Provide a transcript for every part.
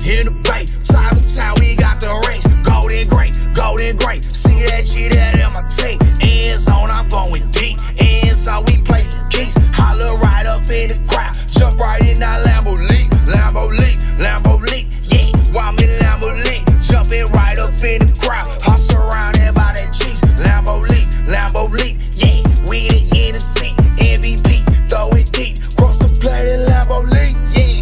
in the Bay. Time to time, we got the rings. Golden great. See that G that in my tape. End zone, I'm going deep. End zone, we play for keys. Holler right up in the crowd. Jump right in that Lambeau leak. Yeah, while me Lambeau leak. Jumping right up in the crowd. I'm surrounded by that cheese. Lambeau leak. Yeah, we the NFC. MVP, throw it deep. Cross the plate in Lambeau leak. Yeah.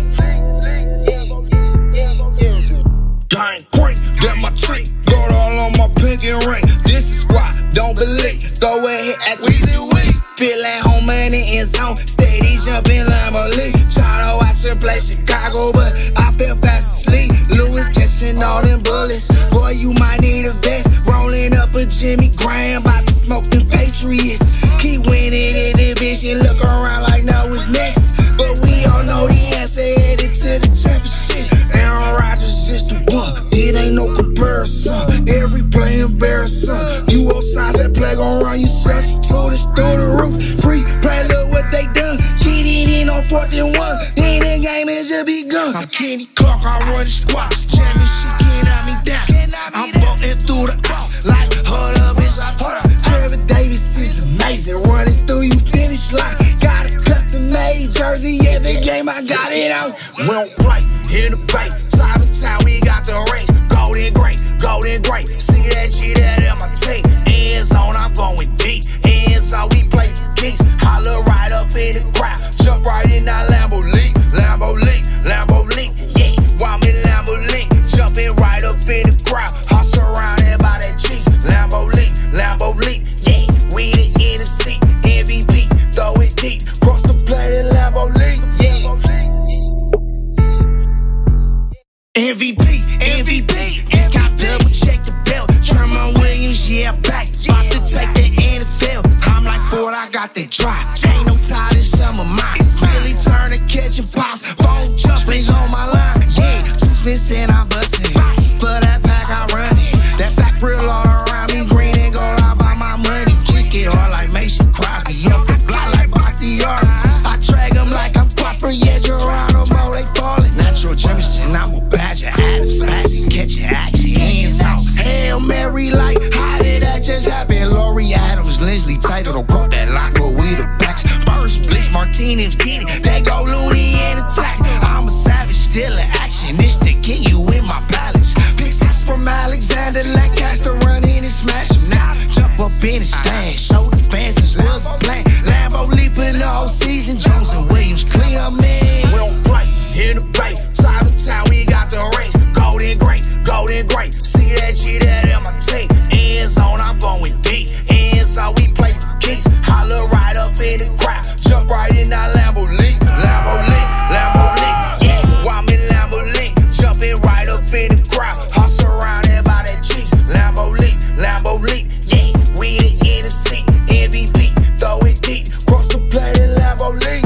Gang queen, that my tree. Got all on my pinky ring. This is why, don't believe. Throw it here at Weezy Week. Feel at home in the end zone. Steady jumping Lambeau leak. Try to watch her play Chicago, but I feel fast asleep. Lewis catching all them bullets. Boy, you might need a vest. Rolling up a Jimmy Graham, about to smoke them Patriots. Keep winning in division, look around like now it's next. But we all know the answer, headed to the championship. Aaron Rodgers is the one, it ain't no comparison. Every play embarrassing. You all sides that play gon' run you substitute it's through the roof. Free play, look what they done. Get it in on 4th and 1. Then the game has just begun. I'm Kenny Clark, I run squats. Jamming shit can't knock me down. I'm bolting through the house like hold up, bitch. Trevor Davis is amazing. Running through you finish line. Got a custom made jersey. Every game I got it on. We don't play in the Bay. Time to time we got the rings. Golden great. See that G that in my tape. End zone, I'm going deep. End zone, we play for keys. Holler right up in the crowd. Jump right in that Lambeau leak. Yeah, while me Lambeau leak. Jumping right up in the crowd. I'm surrounded by that cheese. Lambeau leak. Yeah, we the NFC. MVP, throw it deep. Cross the plate in Lambeau leak. Yeah. MVP. It's got double check the belt. Sherman Williams, yeah, back. About to take the NFL. I'm like Ford, I got that drive. Ain't no tie this summer mine. Billy Turner catching pops. Phone jumpings on my line. Yeah, 2 Smiths and I'm busting. For that pack, I run it. That back real all around me. Green and gold, I buy my money. Kick it hard like Mason Crosby. Up the block like Bakhtiar. I drag them like I'm proper. Yeah, Geronimo, they falling. Natural Jameson, I'm a badger. Adams, Spazzy, catch your action. Hands out. Hail Mary, like, how did that just happen? Laurie Adams, Leslie Tidal, don't quote that lock, but we the backs. Burst, Blitz, Martinez, get it. They go loony and attack. I'm a savage, still in action. It's the king, you in my palace. Pick 6 from Alexander, Lancaster, run in and smash him. Now, jump up in the stand. Show the fans this Lil's plan. Lambeau leaping the whole season. Jones and Williams, clean up, man. We don't play in the Bay. Time to time, we got the rings. Golden great. See that G that in my tape. End zone, I'm going deep. End zone, we play for keys. Holler right up in the crowd. Jump right in that Lambeau leak. Yeah, while me Lambeau leak. Jumping right up in the crowd. I'm surrounded by that cheese. Lambeau leak. Yeah, we the NFC. MVP, throw it deep. Cross the plate in Lambeau leak.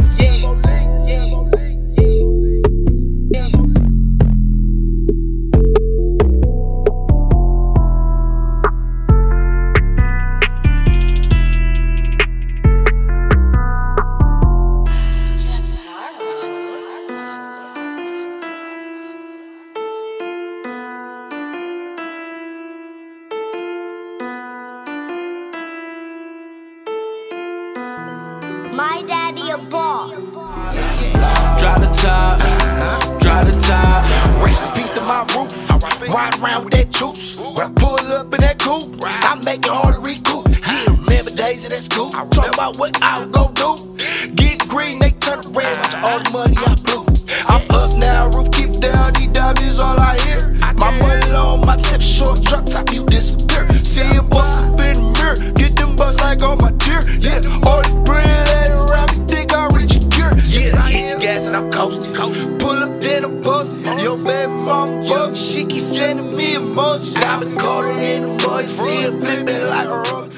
My daddy a boss. Drive the top. Race the piece to my roof. Ride around with that juice. When I pull up in that coupe, I make it hard to recoup. Yeah, remember days of that school. Talk about what I would go do. Get green, they turn red. Watch all the money I blew. I'm up now, roof keep down. These diamonds all I hear. My money long, my tip short, drop top, you disappear. See you bust up in the mirror. Get them bucks like all my deer. Yeah, all the bread around me, think I reach a cure. Yeah, I hit the gas and I'm coasting. Pull up, then I'm posting. Yo, baby mama, yo, she keep sending me emojis. I've been caught in the mud, see her flipping like a rubber.